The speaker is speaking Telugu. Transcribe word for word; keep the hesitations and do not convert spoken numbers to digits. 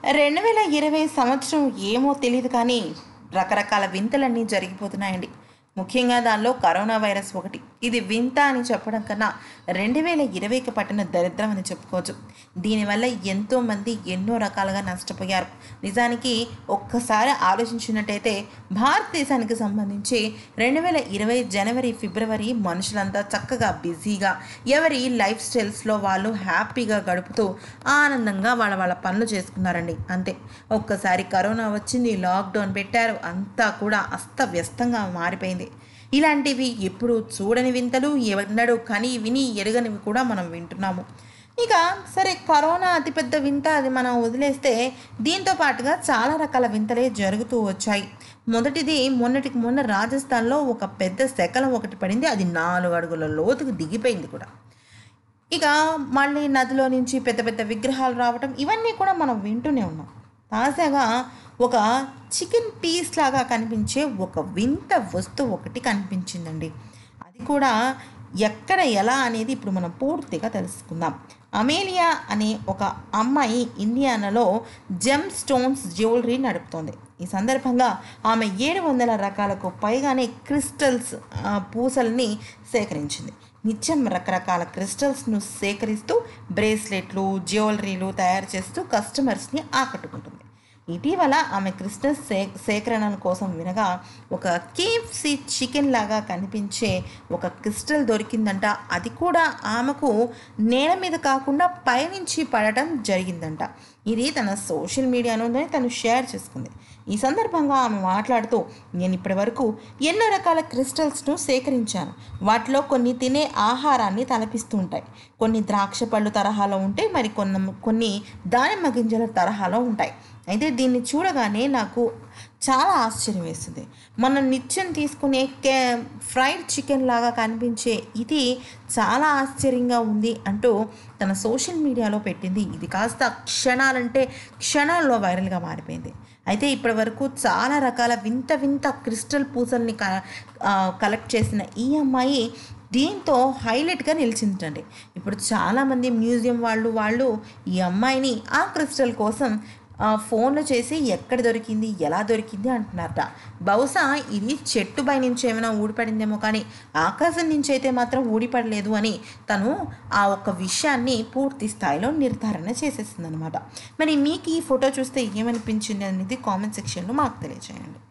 రెండు వేల ఇరవై సంవత్సరం ఏమో తెలీదు కానీ రకరకాల వింతలన్నీ జరిగిపోతున్నాయండి. ముఖ్యంగా దానిలో కరోనా వైరస్ ఒకటి. ఇది వింత అని చెప్పడం కన్నా రెండు వేల ఇరవైకి పట్టిన దరిద్రం అని చెప్పుకోవచ్చు. దీనివల్ల ఎంతోమంది ఎన్నో రకాలుగా నష్టపోయారు. నిజానికి ఒక్కసారి ఆలోచించినట్టయితే భారతదేశానికి సంబంధించి రెండు వేల ఇరవై జనవరి ఫిబ్రవరి మనుషులంతా చక్కగా బిజీగా ఎవరి లైఫ్ స్టైల్స్లో వాళ్ళు హ్యాపీగా గడుపుతూ ఆనందంగా వాళ్ళ వాళ్ళ పనులు చేసుకున్నారండి. అంతే, ఒక్కసారి కరోనా వచ్చింది, లాక్డౌన్ పెట్టారు, అంతా కూడా అస్తవ్యస్తంగా మారిపోయింది. ఇలాంటివి ఎప్పుడు చూడని వింతలు, ఎన్నడూ కని విని ఎరగనివి కూడా మనం వింటున్నాము. ఇక సరే, కరోనా అతిపెద్ద వింత, అది మనం వదిలేస్తే దీంతో పాటుగా చాలా రకాల వింతలే జరుగుతూ వచ్చాయి. మొదటిది, మొన్నటికి మొన్న రాజస్థాన్లో ఒక పెద్ద శకలం ఒకటి పడింది. అది నాలుగు అడుగుల లోతుకు దిగిపోయింది కూడా. ఇక మళ్ళీ నదిలో నుంచి పెద్ద పెద్ద విగ్రహాలు రావటం, ఇవన్నీ కూడా మనం వింటూనే ఉన్నాం. తాజాగా ఒక చికెన్ పీస్ లాగా కనిపించే ఒక వింత వస్తువు ఒకటి కనిపించిందండి. అది కూడా ఎక్కడ ఎలా అనేది ఇప్పుడు మనం పూర్తిగా తెలుసుకుందాం. అమేలియా అనే ఒక అమ్మాయి ఇండియానాలో జెమ్ స్టోన్స్ జ్యువెలరీ నడుపుతోంది. ఈ సందర్భంగా ఆమె ఏడు వందల రకాలకు పైగానే క్రిస్టల్స్ పూసల్ని సేకరించింది. నిత్యం రకరకాల క్రిస్టల్స్ను సేకరిస్తూ బ్రేస్లెట్లు, జ్యువెలరీలు తయారు చేస్తూ కస్టమర్స్ని ఆకట్టుకుంటుంది. ఇటీవల ఆమె క్రిస్టల్స్ సే సేకరణ కోసం వినగా ఒక కేఎఫ్సి చికెన్ లాగా కనిపించే ఒక క్రిస్టల్ దొరికిందంట. అది కూడా ఆమెకు నేల మీద కాకుండా పైనుంచి పడటం జరిగిందంట. ఇది తన సోషల్ మీడియాలోనే తను షేర్ చేసుకుంది. ఈ సందర్భంగా ఆమె మాట్లాడుతూ, నేను ఇప్పటి వరకు ఎన్నో రకాల క్రిస్టల్స్ను సేకరించాను. వాటిలో కొన్ని తినే ఆహారాన్ని తలపిస్తూ ఉంటాయి, కొన్ని ద్రాక్ష పళ్ళు తరహాలో ఉంటాయి, మరి కొన్ని కొన్ని దానిమ్మ గింజల తరహాలో ఉంటాయి. అయితే దీన్ని చూడగానే నాకు చాలా ఆశ్చర్యం వేస్తుంది. మనం నిత్యం తీసుకునే కే ఫ్రైడ్ చికెన్ లాగా కనిపించే ఇది చాలా ఆశ్చర్యంగా ఉంది అంటూ తన సోషల్ మీడియాలో పెట్టింది. ఇది కాస్త క్షణాలంటే క్షణాల్లో వైరల్గా మారిపోయింది. అయితే ఇప్పటి వరకు చాలా రకాల వింత వింత క్రిస్టల్ పూసల్ని క కలెక్ట్ చేసిన ఈ అమ్మాయి దీంతో హైలైట్గా నిలిచిందండి. ఇప్పుడు చాలామంది మ్యూజియం వాళ్ళు వాళ్ళు ఈ అమ్మాయిని ఆ క్రిస్టల్ కోసం ఫోన్లు చేసి ఎక్కడ దొరికింది, ఎలా దొరికింది అంటున్నారట. బహుశా ఇది చెట్టు పై నుంచి ఏమైనా ఊడిపడిందేమో, కానీ ఆకాశం నుంచి అయితే మాత్రం ఊడిపడలేదు అని తను ఆ ఒక్క విషయాన్ని పూర్తి స్థాయిలో నిర్ధారణ చేసేసింది అనమాట. మరి మీకు ఈ ఫోటో చూస్తే ఏమనిపించింది అనేది కామెంట్ సెక్షన్లో మాకు తెలియజేయండి.